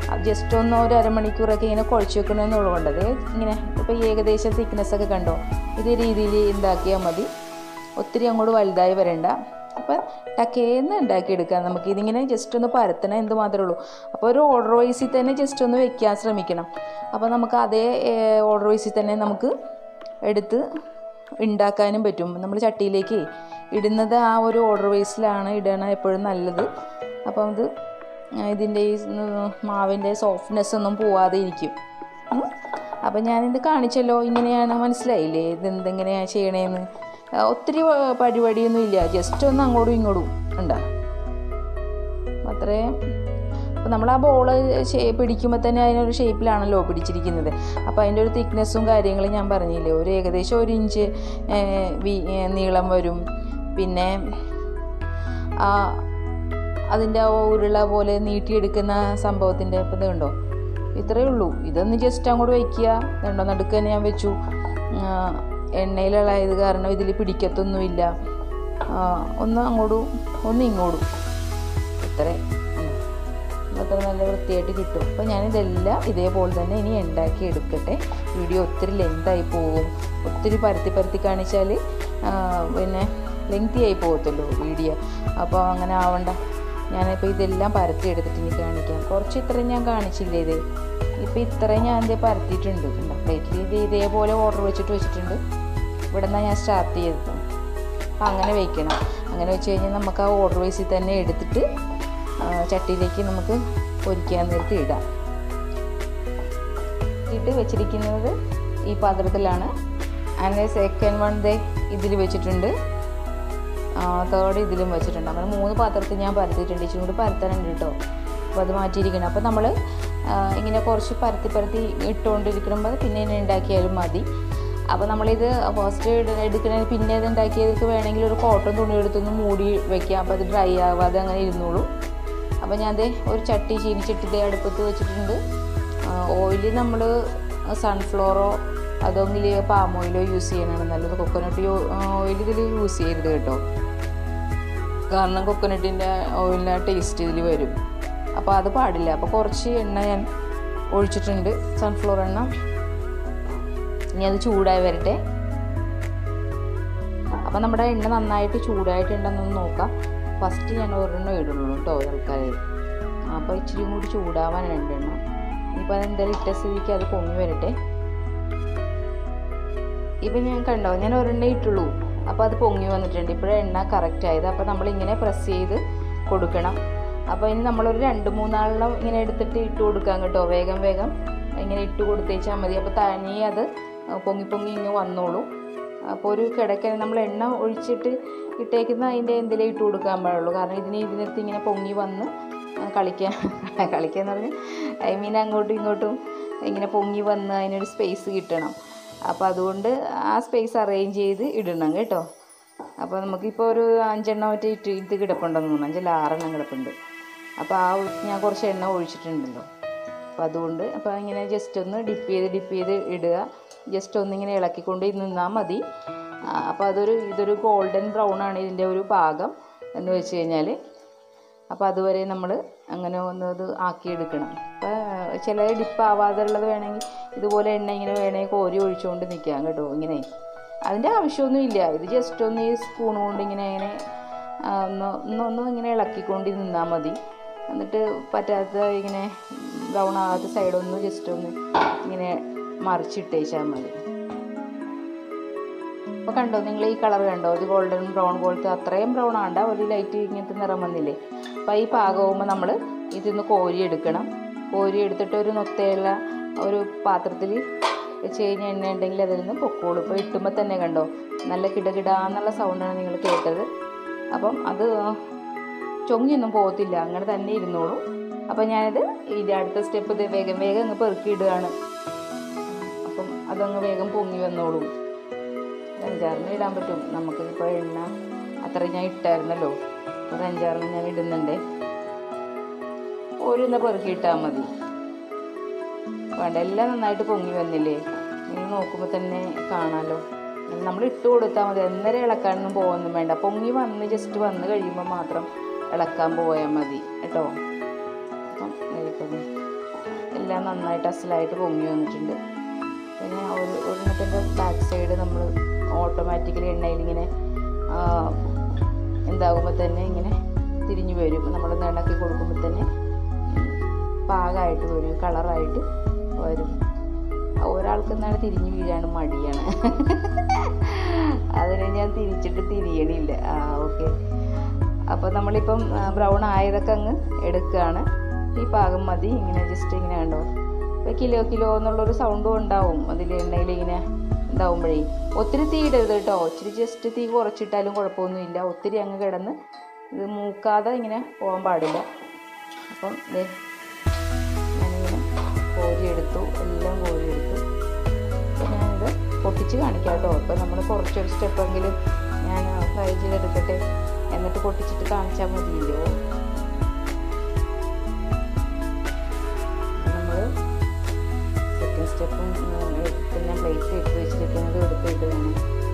ജസ്റ്റ് ഒന്ന് ഒരു അരമണിക്കൂറൊക്കെ ഇങ്ങനെ കുഴച്ച് വെക്കണമെന്നുള്ളത് കൊണ്ട് അത് ഇങ്ങനെ ഇപ്പോൾ ഏകദേശം തിക്നെസ്സൊക്കെ കണ്ടോ, ഇതേ രീതിയിൽ ഉണ്ടാക്കിയാൽ മതി. ഒത്തിരി അങ്ങോട്ട് വലുതായി വരണ്ട. അപ്പം ടക്കേന്ന് ഉണ്ടാക്കിയെടുക്കാം നമുക്ക്. ഇതിങ്ങനെ ജസ്റ്റ് ഒന്ന് പരത്തണം എന്ത് മാത്രമേ ഉള്ളൂ. അപ്പോൾ ഒരു ഓർഡർ വൈസിൽ തന്നെ ജസ്റ്റ് ഒന്ന് വെക്കാൻ ശ്രമിക്കണം. അപ്പോൾ നമുക്ക് അതേ ഓർഡർ വൈസിൽ തന്നെ നമുക്ക് എടുത്ത് ഉണ്ടാക്കാനും പറ്റും. നമ്മൾ ചട്ടിയിലേക്ക് ഇടുന്നത് ആ ഒരു ഓർഡർ വൈസിലാണ് ഇടണം എപ്പോഴും നല്ലത്. അപ്പം ഇത് ഇതിൻ്റെ ഈ മാവിൻ്റെ സോഫ്റ്റ്നെസ് ഒന്നും പോവാതെ ഇരിക്കും. അപ്പം ഞാനിത് കാണിച്ചല്ലോ, ഇങ്ങനെയാണ്, മനസ്സിലായില്ലേ ഇതെന്തെങ്ങനെയാണ് ചെയ്യണേന്ന്. ഒത്തിരി പരിപാടിയൊന്നും ഇല്ല, ജസ്റ്റ് ഒന്ന് അങ്ങോട്ടും ഇങ്ങോട്ടും ഉണ്ടാകും അത്രയും. അപ്പോൾ നമ്മൾ ആ ബോള് പിടിക്കുമ്പോൾ തന്നെ അതിനൊരു ഷേപ്പിലാണല്ലോ പിടിച്ചിരിക്കുന്നത്. അപ്പോൾ അതിൻ്റെ ഒരു തിക്നെസ്സും കാര്യങ്ങളും ഞാൻ പറഞ്ഞില്ലേ, ഒരു ഏകദേശം ഒരു ഇഞ്ച് നീളം വരും. പിന്നെ ആ അതിൻ്റെ ഉരുള പോലെ നീട്ടിയെടുക്കുന്ന സംഭവത്തിൻ്റെ ഇപ്പം ഇത് കണ്ടോ, ഇത്രയേ ഉള്ളൂ. ഇതൊന്ന് ജസ്റ്റ് അങ്ങോട്ട് വയ്ക്കുക. രണ്ടോ നടുക്ക് തന്നെ ഞാൻ വെച്ചു. എണ്ണയിലുള്ളായത് കാരണം ഇതിൽ പിടിക്കത്തൊന്നുമില്ല. ഒന്ന് അങ്ങോട്ടും ഒന്ന് ഇങ്ങോട്ടും ഇത്രേ അത്ര നല്ല വൃത്തിയായിട്ട് കിട്ടും. അപ്പോൾ ഞാനിതെല്ലാം ഇതേപോലെ തന്നെ ഇനി ഉണ്ടാക്കി എടുക്കട്ടെ. വീഡിയോ ഒത്തിരി ലെങ്തായി പോകും. ഒത്തിരി പരത്തി പരത്തി കാണിച്ചാൽ പിന്നെ ലെങ്തി ആയി പോകത്തുള്ളൂ വീഡിയോ. അപ്പോൾ അങ്ങനെ ആവണ്ട. ഞാനിപ്പോൾ ഇതെല്ലാം പരത്തി എടുത്തിട്ട് ഇനി കാണിക്കാം. കുറച്ച് ഇത്രയും ഞാൻ കാണിച്ചില്ലേ, ഇത് ഇപ്പോൾ ഇത്രയും ഞാൻ എന്തേ പരത്തിയിട്ടുണ്ട്. പ്ലേറ്റിൽ ഇത് ഇതേപോലെ ഓർഡർ വെച്ചിട്ട് വെച്ചിട്ടുണ്ട്. ഇവിടെ നിന്നാണ് ഞാൻ സ്റ്റാർട്ട് ചെയ്തത്. അപ്പം അങ്ങനെ വയ്ക്കണം. അങ്ങനെ വെച്ച് കഴിഞ്ഞാൽ നമുക്ക് ആ ഓർഡർ വൈസിൽ തന്നെ എടുത്തിട്ട് ചട്ടിയിലേക്ക് നമുക്ക് പൊരിക്കാൻ നേരത്ത് ഇടാം. ഇട്ട് വെച്ചിരിക്കുന്നത് ഈ പാത്രത്തിലാണ്. അങ്ങനെ സെക്കൻഡ് വൺ ദേ ഇതിൽ വെച്ചിട്ടുണ്ട്, തേർഡ് ഇതിലും വെച്ചിട്ടുണ്ട്. അങ്ങനെ മൂന്ന് പാത്രത്തിൽ ഞാൻ പരത്തിയിട്ടുണ്ട്. ഇച്ചിരി കൂടി പരത്താനുണ്ട് കേട്ടോ. അപ്പോൾ അത് മാറ്റിയിരിക്കണം. അപ്പോൾ നമ്മൾ ഇങ്ങനെ കുറച്ച് പരത്തി പരത്തി ഇട്ടുകൊണ്ടിരിക്കുമ്പോൾ പിന്നെ ഇങ്ങനെ ഉണ്ടാക്കിയാലും മതി. അപ്പോൾ നമ്മളിത് ഫസ്റ്റ് എടുക്കുന്നതിന് പിന്നെ ഇത് ഉണ്ടാക്കിയതൊക്കെ വേണമെങ്കിൽ ഒരു കോട്ടൺ തുണി എടുത്തൊന്ന് മൂടി വയ്ക്കാം. അപ്പോൾ അത് ഡ്രൈ ആവാതെ അങ്ങനെ ഇരുന്നോളൂ. അപ്പോൾ ഞാൻ ദേ ഒരു ചട്ടി ചീനിച്ചട്ടി അടുപ്പത്ത് വെച്ചിട്ടുണ്ട്. ഓയിൽ നമ്മൾ സൺഫ്ലവറോ അതെങ്കിൽ പാം ഓയിലോ യൂസ് ചെയ്യാനാണ് നല്ലത്. കൊക്കോനട്ട് ഓയിൽ ഇതിൽ യൂസ് ചെയ്യരുത് കേട്ടോ, കാരണം കൊക്കോനട്ടിൻ്റെ ഓയിലിൻ്റെ ടേസ്റ്റ് ഇതിൽ വരും. അപ്പോൾ അത് പാടില്ല. അപ്പോൾ കുറച്ച് എണ്ണ ഞാൻ ഒഴിച്ചിട്ടുണ്ട്, സൺഫ്ലവർ എണ്ണ. ഇനി അത് ചൂടായി വരട്ടെ. അപ്പോൾ നമ്മുടെ എണ്ണ നന്നായിട്ട് ചൂടായിട്ടുണ്ടെന്നൊന്ന് നോക്കാം. ഫസ്റ്റ് ഞാൻ ഒരെണ്ണം ഇടുള്ളൂ കേട്ടോ ആൾക്കാർ. അപ്പോൾ ഇച്ചിരി കൂടി ചൂടാവാൻ രണ്ടെണ്ണം. ഇനിയിപ്പോൾ അതെന്തായാലും ഇട്ട സ്ഥിതിക്ക് അത് പൊങ്ങി വരട്ടെ. ഇപ്പം ഞാൻ കണ്ടോ, ഞാൻ ഒരെണ്ണ ഇട്ടുള്ളൂ. അപ്പോൾ അത് പൊങ്ങി വന്നിട്ടുണ്ട്. ഇപ്പോഴും എണ്ണ കറക്റ്റ് ആയത്. അപ്പോൾ നമ്മളിങ്ങനെ പ്രസ് ചെയ്ത് കൊടുക്കണം. അപ്പോൾ ഇനി നമ്മളൊരു രണ്ട് മൂന്നാളെണ്ണം ഇങ്ങനെ എടുത്തിട്ട് ഇട്ട് കൊടുക്കാം കേട്ടോ. വേഗം വേഗം ഇങ്ങനെ ഇട്ട് കൊടുത്തേച്ചാൽ മതി. അപ്പോൾ തനിയെ അത് പൊങ്ങി പൊങ്ങി ഇങ്ങ് വന്നോളൂ. അപ്പോൾ ഒരു കിടക്കാൻ നമ്മൾ എണ്ണ ഒഴിച്ചിട്ട് ഇട്ടേക്കുന്ന അതിൻ്റെ എന്തെങ്കിലും ഇട്ട് കൊടുക്കാൻ പാടുള്ളൂ. കാരണം ഇതിന് ഇതിനകത്ത് ഇങ്ങനെ പൊങ്ങി വന്ന് കളിക്കാൻ കളിക്കുക എന്ന് പറഞ്ഞാൽ ഐ മീൻ അങ്ങോട്ടും ഇങ്ങോട്ടും ഇങ്ങനെ പൊങ്ങി വന്ന് അതിനൊരു സ്പേസ് കിട്ടണം. അപ്പോൾ അതുകൊണ്ട് ആ സ്പേസ് അറേഞ്ച് ചെയ്ത് ഇടണം കേട്ടോ. അപ്പോൾ നമുക്കിപ്പോൾ ഒരു അഞ്ചെണ്ണം മറ്റേ ഇട്ട് ഇത് കിടപ്പുണ്ടെന്ന് തോന്നുന്നു, അഞ്ചല്ല ആറെണ്ണം കിടപ്പുണ്ട്. അപ്പോൾ ആ ഞാൻ കുറച്ച് എണ്ണ ഒഴിച്ചിട്ടുണ്ടല്ലോ. അപ്പോൾ അതുകൊണ്ട് അപ്പോൾ ഇങ്ങനെ ജസ്റ്റ് ഒന്ന് ഡിപ്പ് ചെയ്ത് ഡിപ്പ് ചെയ്ത് ഇടുക. ജസ്റ്റ് ഒന്നിങ്ങനെ ഇളക്കിക്കൊണ്ട് നിന്നാൽ മതി. അപ്പോൾ അതൊരു ഇതൊരു ഗോൾഡൻ ബ്രൗൺ ആണ് ഇതിൻ്റെ ഒരു പാകം എന്ന് വെച്ച് കഴിഞ്ഞാൽ. അപ്പോൾ അതുവരെ നമ്മൾ അങ്ങനെ ഒന്ന് ഇത് ആക്കിയെടുക്കണം. അപ്പോൾ ചില ഡിപ്പ് ആവാതെ ഉള്ളത് വേണമെങ്കിൽ ഇതുപോലെ എണ്ണ ഇങ്ങനെ വേണമെങ്കിൽ കോരി ഒഴിച്ചുകൊണ്ട് നിൽക്കാം കേട്ടോ. ഇങ്ങനെ അതിൻ്റെ ആവശ്യമൊന്നുമില്ല. ഇത് ജസ്റ്റ് ഒന്ന് ഈ സ്പൂൺ കൊണ്ട് ഇങ്ങനെ ഇങ്ങനെ ഒന്ന് ഒന്നൊന്ന് ഇങ്ങനെ ഇളക്കിക്കൊണ്ട് നിന്നാൽ മതി. എന്നിട്ട് പറ്റാത്ത ഇങ്ങനെ ബ്രൗൺ ആകാത്ത സൈഡൊന്ന് ജസ്റ്റ് ഒന്ന് ഇങ്ങനെ മറിച്ചിട്ടേച്ചാൽ മതി. അപ്പോൾ കണ്ടോ നിങ്ങൾ ഈ കളർ കണ്ടോ, ഇത് ഗോൾഡൻ ബ്രൗൺ പോലത്തെ അത്രയും ബ്രൗൺ ആണ്ട, ഒരു ലൈറ്റ് ഇങ്ങനത്തെ നിറം വന്നില്ലേ. അപ്പോൾ ഈ പാകമാകുമ്പോൾ നമ്മൾ ഇതിന്ന് കോരി എടുക്കണം. കോരി എടുത്തിട്ട് ഒരു നൊത്തയുള്ള ഒരു പാത്രത്തിൽ വെച്ച് കഴിഞ്ഞാൽ എണ്ണ ഉണ്ടെങ്കിൽ അതിൽ നിന്ന് പൊക്കോളും. ഇപ്പോൾ ഇട്ടുമ്പോൾ തന്നെ കണ്ടോ നല്ല കിടകിടാന്നുള്ള സൗണ്ടാണ് നിങ്ങൾ കേട്ടത്. അപ്പം അത് ചൊങ്ങിയൊന്നും പോകത്തില്ല, അങ്ങനെ തന്നെ ഇരുന്നോളൂ. അപ്പോൾ ഞാനിത് ഇതിൻ്റെ അടുത്ത സ്റ്റെപ്പ് ഇത് വേഗം വേഗം അങ്ങ് പെറുക്കിയിടുകയാണ്. അപ്പം അതങ്ങ് വേഗം പൊങ്ങി വന്നോളൂ. അഞ്ചാറിന് ഇടാൻ പറ്റും നമുക്ക്. ഇപ്പോൾ എണ്ണ അത്ര ഞാൻ ഇട്ടായിരുന്നല്ലോ, ഒരു അഞ്ചാറിന് ഞാൻ ഇടുന്നുണ്ടേ. ഒരു ഇന്ന് പെറുക്കിയിട്ടാൽ മതി. വേണ്ട, എല്ലാം നന്നായിട്ട് പൊങ്ങി വന്നില്ലേ, നിങ്ങൾ നോക്കുമ്പോൾ തന്നെ കാണാമല്ലോ. നമ്മൾ ഇട്ട് കൊടുത്താൽ മതി, അന്നേരം ഇളക്കാനൊന്നും പോകുന്നൊന്നും വേണ്ട. പൊങ്ങി വന്ന് ജസ്റ്റ് വന്ന് കഴിയുമ്പോൾ മാത്രം ഇളക്കാൻ പോയാൽ മതി കേട്ടോ. അപ്പം എല്ലാം നന്നായിട്ട് അസലായിട്ട് പൊങ്ങി വന്നിട്ടുണ്ട്. പിന്നെ ഒരു ഒരെണ്ണത്തിൻ്റെ ബാക്ക് സൈഡ് നമ്മൾ ഓട്ടോമാറ്റിക്കലി എണ്ണയിലിങ്ങനെ എന്താകുമ്പോൾ തന്നെ ഇങ്ങനെ തിരിഞ്ഞു വരും. നമ്മൾ ഇളക്കി കൊടുക്കുമ്പോൾ തന്നെ പാകമായിട്ട് വരും, കളറായിട്ട് വരും. ഒരാൾക്ക് എന്താണ് തിരിഞ്ഞു വീഴാണ് മടിയാണ്. അതിനെ ഞാൻ തിരിച്ചിട്ട് തിരിയണില്ല. ആ ഓക്കെ. അപ്പോൾ നമ്മളിപ്പം ബ്രൗൺ ആയതൊക്കെ അങ്ങ് എടുക്കുകയാണ്. ഈ പാകം മതി. ഇങ്ങനെ ജസ്റ്റ് ഇങ്ങനെ കണ്ടോ, ഇപ്പോൾ കിലോ കിലോ എന്നുള്ളൊരു സൗണ്ടും ഉണ്ടാവും അതിൽ എണ്ണയിൽ ഇങ്ങനെ ഉണ്ടാവുമ്പോഴേ. ഒത്തിരി തീ ഇടരുത് കേട്ടോ, ഒത്തിരി ജസ്റ്റ് തീ കുറച്ചിട്ടാലും കുഴപ്പമൊന്നുമില്ല. ഒത്തിരി അങ്ങ് കിടന്ന് ഇത് മൂക്കാതെ ഇങ്ങനെ പോകാൻ പാടില്ല. അപ്പം ദേ ഞാനിങ്ങനെ കോരിയെടുത്തു, എല്ലാം കോരിയെടുത്തു. അപ്പോൾ ഞാനിത് പൊട്ടിച്ച് കാണിക്കാം കേട്ടോ. അപ്പോൾ നമ്മൾ കുറച്ചൊരു സ്റ്റെപ്പെങ്കിലും ഞാൻ ഫ്രൈ ചെയ്തെടുക്കട്ടെ, എന്നിട്ട് പൊട്ടിച്ചിട്ട് കാണിച്ചാൽ മതിയല്ലോ. നമ്മൾ സെക്കൻഡ് സ്റ്റെപ്പും എടുത്ത് ഞാൻ പ്ലേറ്റ് എടുത്ത് വെച്ചിരിക്കുന്നത് എടുത്തിട്ട് വേണം.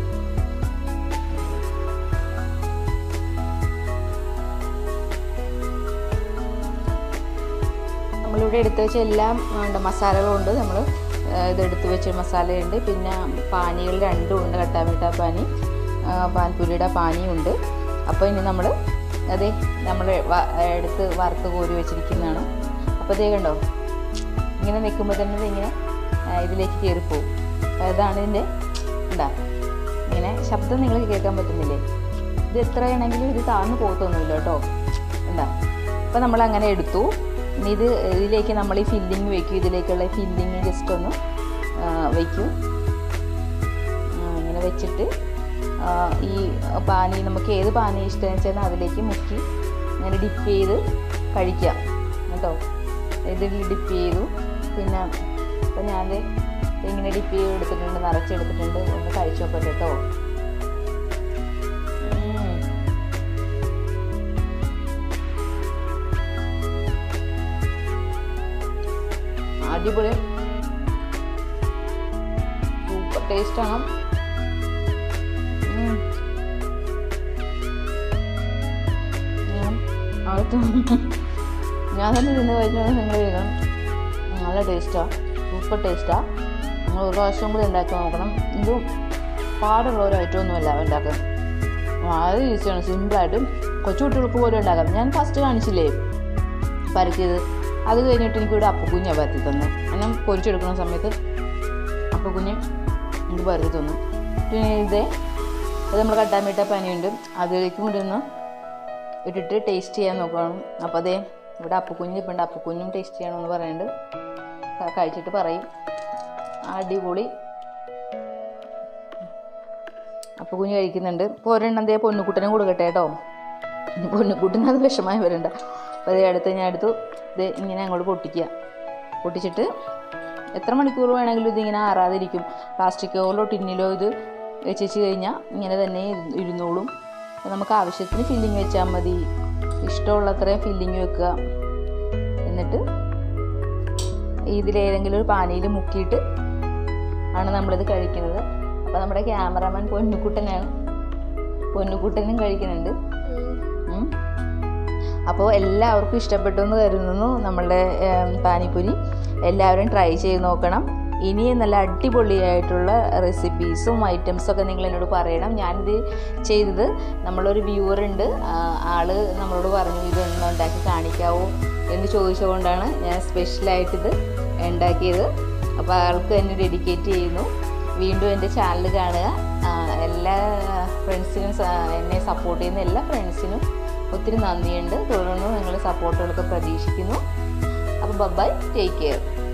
നമ്മളിവിടെ എടുത്ത് വെച്ച എല്ലാം ഉണ്ട്, മസാലകളുണ്ട്. നമ്മൾ ഇതെടുത്ത് വെച്ച മസാലയുണ്ട്, പിന്നെ പാനികൾ രണ്ടും ഉണ്ട്, കട്ടാമിട്ട പാനി, പാൻപുരിയുടെ പാനിയും ഉണ്ട്. അപ്പോൾ ഇനി നമ്മൾ അതെ നമ്മൾ എടുത്ത് വറുത്ത് കോരി വെച്ചിരിക്കുന്നതാണ്. അപ്പോൾ ഇതേ കണ്ടോ, ഇങ്ങനെ നിൽക്കുമ്പോൾ തന്നെ ഇങ്ങനെ ഇതിലേക്ക് കയറിപ്പോവും. അതാണ് ഇതിൻ്റെ ഉണ്ടാ ഇങ്ങനെ ശബ്ദം നിങ്ങൾക്ക് കേൾക്കാൻ പറ്റുന്നില്ലേ? ഇത് എത്ര ആണെങ്കിലും ഇത് താഴ്ന്നു പോകത്തൊന്നുമില്ല കേട്ടോ. എന്താ അപ്പോൾ നമ്മൾ അങ്ങനെ എടുത്തു. ഇനി ഇത് ഇതിലേക്ക് നമ്മൾ ഈ ഫില്ലിങ് വയ്ക്കും. ഇതിലേക്കുള്ള ഫില്ലിങ് ജസ്റ്റ് ഒന്ന് വയ്ക്കും. ഇങ്ങനെ വെച്ചിട്ട് ഈ പാനി നമുക്ക് ഏത് പാനി ഇഷ്ടമെന്ന് വെച്ചാൽ അതിലേക്ക് മുക്കി ഇങ്ങനെ ഡിപ്പ് ചെയ്ത് കഴിക്കാം കേട്ടോ. ഇതിൽ ഡിപ്പ് ചെയ്തു. പിന്നെ അപ്പോൾ ഞാൻ ഇങ്ങനെ ഡിപ്പ് ചെയ്ത് എടുത്തിട്ടുണ്ട്, നിറച്ചെടുത്തിട്ടുണ്ട്. ഒന്ന് കഴിച്ചു നോക്കട്ടെ കേട്ടോ. അടിപൊളി സൂപ്പർ ടേസ്റ്റാണ്. ഞാൻ തന്നെ തിന്ന് കഴിഞ്ഞാൽ നിങ്ങൾ കഴിക്കണം. നല്ല ടേസ്റ്റാണ്, സൂപ്പർ ടേസ്റ്റാണ്. നിങ്ങൾ ഒരു പ്രാവശ്യം കൂടി ഉണ്ടാക്കി നോക്കണം. ഇത് പാടുള്ള ഒരു ഐറ്റമൊന്നുമല്ല ഉണ്ടാക്കാൻ, വളരെ ഈസിയാണ്, സിമ്പിളായിട്ടും കൊച്ചു കുട്ടികൾക്ക് പോലും ഉണ്ടാക്കാം. ഞാൻ ഫസ്റ്റ് കാണിച്ചില്ലേ പരത്തിയത്, അത് കഴിഞ്ഞിട്ട് എനിക്കിവിടെ അപ്പക്കുഞ്ഞാണ് പരത്തി തന്നു. ഞാൻ പൊരിച്ചെടുക്കുന്ന സമയത്ത് അപ്പക്കുഞ്ഞ് എനിക്ക് പരത്തി തന്നു. പിന്നെ ഇതേ അത് നമ്മൾ കട്ടാമിട്ട പനിയുണ്ട്, അതിലേക്കും കൂടി ഒന്ന് ഇട്ടിട്ട് ടേസ്റ്റ് ചെയ്യാൻ നോക്കണം. അപ്പോൾ അതേ ഇവിടെ അപ്പക്കുഞ്ഞ് ഇപ്പം ഉണ്ട്, അപ്പക്കുഞ്ഞും ടേസ്റ്റ് ചെയ്യണമെന്ന് പറയുന്നുണ്ട്. കഴിച്ചിട്ട് പറയും. അടിപൊളി അപ്പക്കുഞ്ഞ് കഴിക്കുന്നുണ്ട്. ഇപ്പോൾ ഒരെണ്ണം എന്തേ പൊന്നുക്കുട്ടനും കൊടുക്കട്ടെ കേട്ടോ. പൊന്നുക്കുട്ടനും അത് വിഷമായി വരണ്ട. അപ്പോൾ അതേ അടുത്ത് ഞാൻ എടുത്തു. ഇത് ഇങ്ങനെ അങ്ങോട്ട് പൊട്ടിക്കുക. പൊട്ടിച്ചിട്ട് എത്ര മണിക്കൂർ വേണമെങ്കിലും ഇതിങ്ങനെ ആറാതിരിക്കും. പ്ലാസ്റ്റിക്കോലോ ടിന്നിലോ ഇത് വെച്ച് കഴിഞ്ഞാൽ ഇങ്ങനെ തന്നെ ഇരുന്നോളും. അപ്പോൾ നമുക്ക് ആവശ്യത്തിന് ഫില്ലിങ് വെച്ചാൽ മതി. ഇഷ്ടമുള്ളത്രയും ഫില്ലിങ് വെക്കുക. എന്നിട്ട് ഇതിലേതെങ്കിലും ഒരു പാനിയിൽ മുക്കിയിട്ട് ആണ് നമ്മളിത് കഴിക്കുന്നത്. അപ്പോൾ നമ്മുടെ ക്യാമറാമാൻ പൊന്നുക്കുട്ടനാണ്, പൊന്നുക്കുട്ടനും കഴിക്കുന്നുണ്ട്. അപ്പോൾ എല്ലാവർക്കും ഇഷ്ടപ്പെട്ടു എന്ന് കരുതുന്നു നമ്മളുടെ പാനിപ്പൂരി. എല്ലാവരും ട്രൈ ചെയ്ത് നോക്കണം. ഇനിയും നല്ല അടിപൊളിയായിട്ടുള്ള റെസിപ്പീസും ഐറ്റംസൊക്കെ നിങ്ങൾ എന്നോട് പറയണം. ഞാനിത് ചെയ്തത് നമ്മളൊരു വ്യൂവറുണ്ട്, ആൾ നമ്മളോട് പറഞ്ഞു ഇതൊന്നും ഉണ്ടാക്കി കാണിക്കാവോ എന്ന് ചോദിച്ചുകൊണ്ടാണ് ഞാൻ സ്പെഷ്യലായിട്ടിത് ഉണ്ടാക്കിയത്. അപ്പോൾ ആൾക്ക് എന്നെ ഡെഡിക്കേറ്റ് ചെയ്യുന്നു. വീണ്ടും എൻ്റെ ചാനൽ കാണുക. എല്ലാ ഫ്രണ്ട്സിനും എന്നെ സപ്പോർട്ട് ചെയ്യുന്ന എല്ലാ ഫ്രണ്ട്സിനും ഒത്തിരി നന്ദിയുണ്ട്. തുടർന്ന് നിങ്ങളുടെ സപ്പോർട്ടുകളൊക്കെ പ്രതീക്ഷിക്കുന്നു. അപ്പോൾ ബൈ, ടേക്ക് കെയർ.